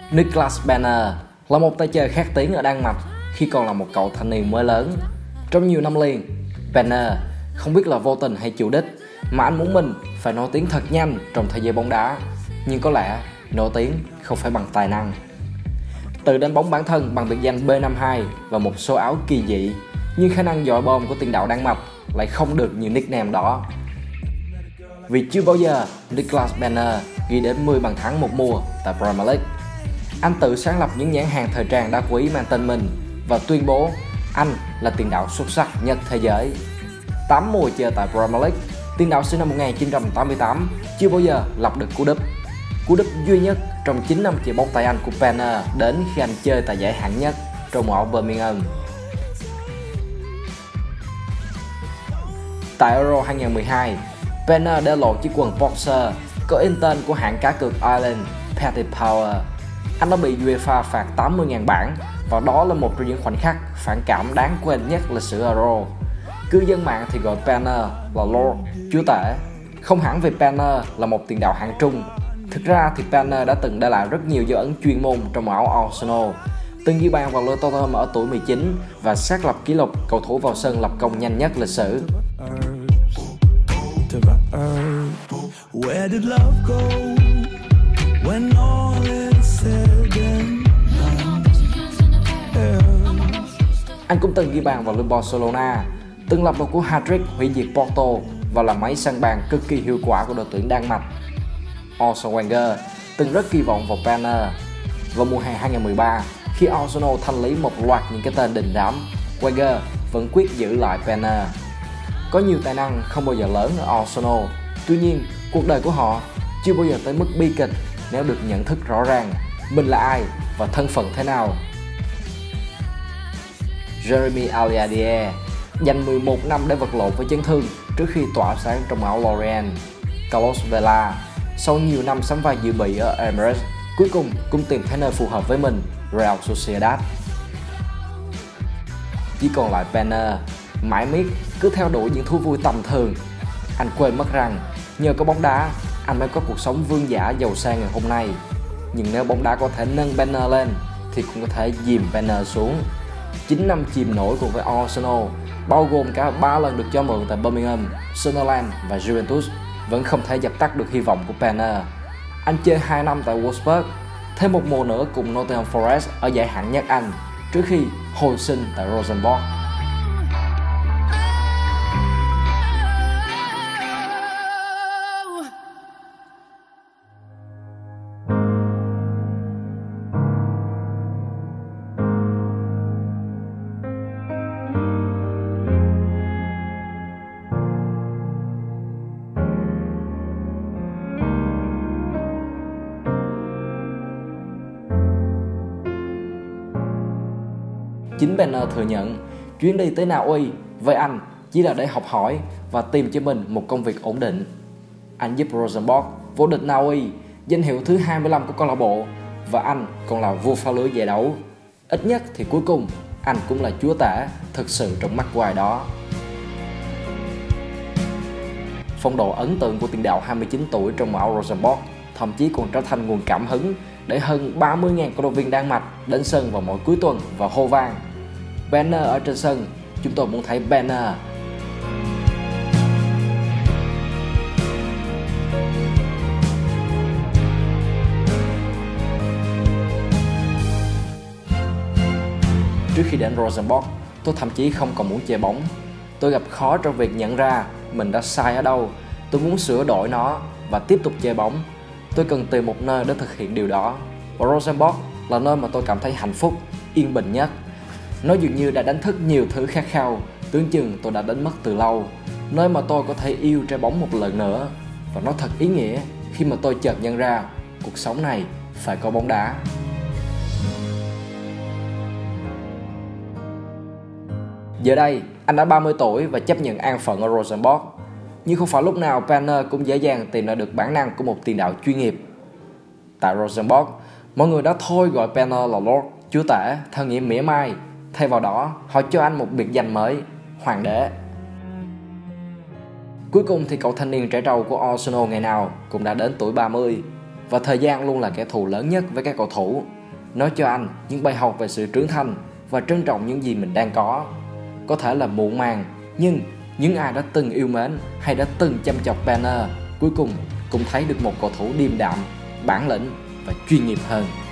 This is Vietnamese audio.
Niklas Bender là một tay chơi khét tiếng ở Đan Mạch khi còn là một cậu thanh niên mới lớn. Trong nhiều năm liền, Bender không biết là vô tình hay chủ đích mà anh muốn mình phải nổi tiếng thật nhanh trong thế giới bóng đá. Nhưng có lẽ nổi tiếng không phải bằng tài năng. Tự đánh bóng bản thân bằng biệt danh B52 và một số áo kỳ dị, nhưng khả năng dội bom của tiền đạo Đan Mạch lại không được như nickname đó. Vì chưa bao giờ Niklas Bender ghi đến 10 bàn thắng một mùa tại Premier League. Anh tự sáng lập những nhãn hàng thời trang đá quý mang tên mình và tuyên bố anh là tiền đạo xuất sắc nhất thế giới. 8 mùa chơi tại Premier League, tiền đạo sinh năm 1988 chưa bao giờ lập được cú đúp. Cú đúp duy nhất trong 9 năm chơi bóng tại Anh của Bender đến khi anh chơi tại giải hạng nhất trong mùa áo Birmingham. Tại Euro 2012, Bender để lộ chiếc quần boxer có in tên của hãng cá cược Ireland Petty Power. Anh đã bị UEFA phạt 80.000 bảng và đó là một trong những khoảnh khắc phản cảm đáng quên nhất lịch sử Euro. Cư dân mạng thì gọi Bender là Lord, chúa tể. Không hẳn vì Bender là một tiền đạo hạng trung. Thực ra thì Bender đã từng để lại rất nhiều dấu ấn chuyên môn trong màu áo Arsenal, từng ghi bàn vào lưới Tottenham ở tuổi 19 và xác lập kỷ lục cầu thủ vào sân lập công nhanh nhất lịch sử. Anh cũng từng ghi bàn vào lưới Barcelona, từng lập một cú hat-trick hủy diệt Porto và là máy săn bàn cực kỳ hiệu quả của đội tuyển Đan Mạch. Arsene Wenger từng rất kỳ vọng vào Bender. Vào mùa hè 2013, khi Arsenal thanh lý một loạt những cái tên đình đám, Wenger vẫn quyết giữ lại Bender. Có nhiều tài năng không bao giờ lớn ở Arsenal, tuy nhiên cuộc đời của họ chưa bao giờ tới mức bi kịch nếu được nhận thức rõ ràng mình là ai và thân phận thế nào. Jeremy Aliadier dành 11 năm để vật lộn với chấn thương trước khi tỏa sáng trong áo Lorient. Carlos Vela sau nhiều năm sắm vai dự bị ở Emirates cuối cùng cũng tìm thấy nơi phù hợp với mình, Real Sociedad. Chỉ còn lại Bender mãi miết cứ theo đuổi những thú vui tầm thường. Anh quên mất rằng nhờ có bóng đá anh mới có cuộc sống vương giả giàu sang ngày hôm nay. Nhưng nếu bóng đá có thể nâng Bender lên thì cũng có thể dìm Bender xuống. 9 năm chìm nổi cùng với Arsenal, bao gồm cả 3 lần được cho mượn tại Birmingham, Sunderland và Juventus, vẫn không thể dập tắt được hy vọng của Bender. Anh chơi 2 năm tại Wolfsburg, thêm một mùa nữa cùng Nottingham Forest ở giải hạng nhất Anh, trước khi hồi sinh tại Rosenborg. Chính Bender thừa nhận chuyến đi tới Na Uy với anh chỉ là để học hỏi và tìm cho mình một công việc ổn định. Anh giúp Rosenborg vô địch Na Uy, danh hiệu thứ 25 của câu lạc bộ, và anh còn là vua phá lưới giải đấu. Ít nhất thì cuối cùng anh cũng là chúa tể thực sự trong mắt của ai đó. Phong độ ấn tượng của tiền đạo 29 tuổi trong màu áo Rosenborg thậm chí còn trở thành nguồn cảm hứng để hơn 30.000 cổ động viên Đan Mạch đến sân vào mỗi cuối tuần và hô vang Bender ở trên sân, chúng tôi muốn thấy Bender. Trước khi đến Rosenborg, tôi thậm chí không còn muốn chơi bóng. Tôi gặp khó trong việc nhận ra mình đã sai ở đâu. Tôi muốn sửa đổi nó và tiếp tục chơi bóng. Tôi cần tìm một nơi để thực hiện điều đó. Và Rosenborg là nơi mà tôi cảm thấy hạnh phúc, yên bình nhất. Nó dường như đã đánh thức nhiều thứ khát khao, tưởng chừng tôi đã đánh mất từ lâu. Nơi mà tôi có thể yêu trái bóng một lần nữa. Và nó thật ý nghĩa khi mà tôi chợt nhận ra cuộc sống này phải có bóng đá. Giờ đây, anh đã 30 tuổi và chấp nhận an phận ở Rosenborg. Nhưng không phải lúc nào Bender cũng dễ dàng tìm ra được bản năng của một tiền đạo chuyên nghiệp. Tại Rosenborg, mọi người đã thôi gọi Bender là Lord, chúa tể, theo nghĩa mỉa mai. Thay vào đó, họ cho anh một biệt danh mới, Hoàng đế. Cuối cùng thì cậu thanh niên trẻ trâu của Arsenal ngày nào cũng đã đến tuổi 30. Và thời gian luôn là kẻ thù lớn nhất với các cầu thủ. nói cho anh những bài học về sự trưởng thành và trân trọng những gì mình đang có. Có thể là muộn màng, nhưng những ai đã từng yêu mến hay đã từng chăm chọc Banner cuối cùng cũng thấy được một cầu thủ điềm đạm, bản lĩnh và chuyên nghiệp hơn.